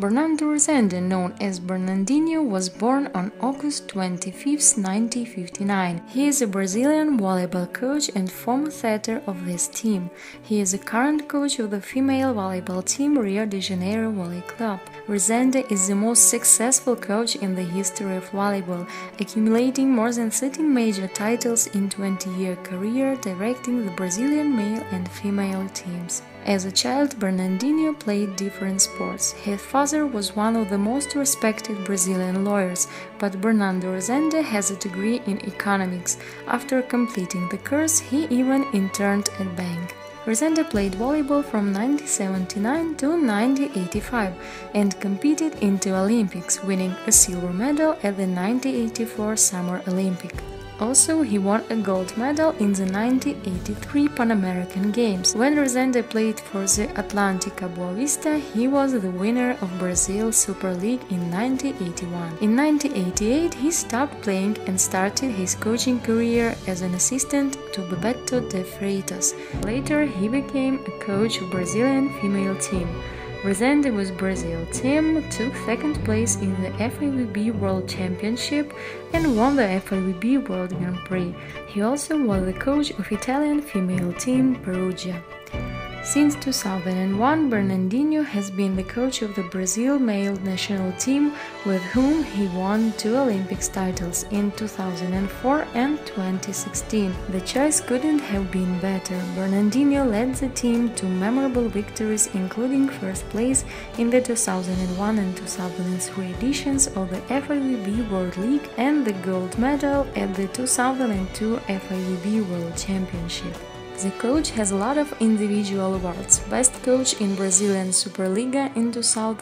Bernardo Rezende, known as Bernardinho, was born on August 25, 1959. He is a Brazilian volleyball coach and former setter of this team. He is the current coach of the female volleyball team Rio de Janeiro Volley Club. Rezende is the most successful coach in the history of volleyball, accumulating more than 30 major titles in a 20-year career directing the Brazilian male and female teams. As a child, Bernardinho played different sports. His father was one of the most respected Brazilian lawyers, but Bernardo Rezende has a degree in economics. After completing the course, he even interned at a bank. Rezende played volleyball from 1979 to 1985 and competed in the Olympics, winning a silver medal at the 1984 Summer Olympic. Also, he won a gold medal in the 1983 Pan American Games. When Rezende played for the Atlântica Boa Vista, he was the winner of Brazil Super League in 1981. In 1988, he stopped playing and started his coaching career as an assistant to Bebeto de Freitas. Later, he became a coach of Brazilian female team. Rezende with Brazil team took second place in the FIVB World Championship and won the FIVB World Grand Prix. He also was the coach of Italian female team Perugia. Since 2001, Bernardinho has been the coach of the Brazil male national team, with whom he won 2 Olympics titles in 2004 and 2016. The choice couldn't have been better. Bernardinho led the team to memorable victories, including first place in the 2001 and 2003 editions of the FIVB World League and the gold medal at the 2002 FIVB World Championship. The coach has a lot of individual awards: Best Coach in Brazilian Superliga in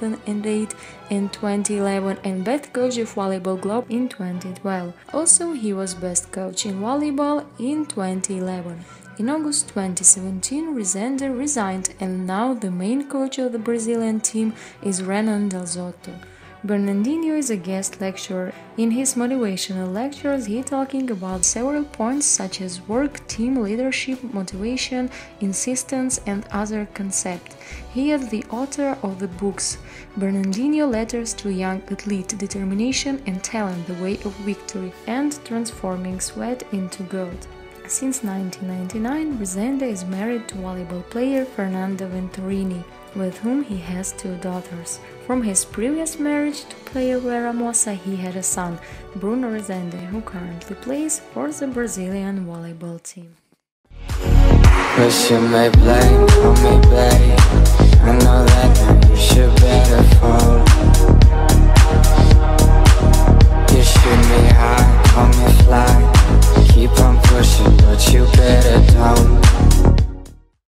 2008 and 2011 and Best Coach of Volleyball Globe in 2012. Also, he was Best Coach in Volleyball in 2011. In August 2017, Rezende resigned and now the main coach of the Brazilian team is Renan Del Zotto. Bernardinho is a guest lecturer. In his motivational lectures, he talking about several points such as work, team leadership, motivation, insistence, and other concepts. He is the author of the books Bernardinho Letters to a Young Athlete, Determination and Talent, The Way of Victory, and Transforming Sweat into Gold. Since 1999, Rezende is married to volleyball player Fernanda Venturini, with whom he has 2 daughters. From his previous marriage to player Vera Mossa, he had a son, Bruno Rezende, who currently plays for the Brazilian volleyball team.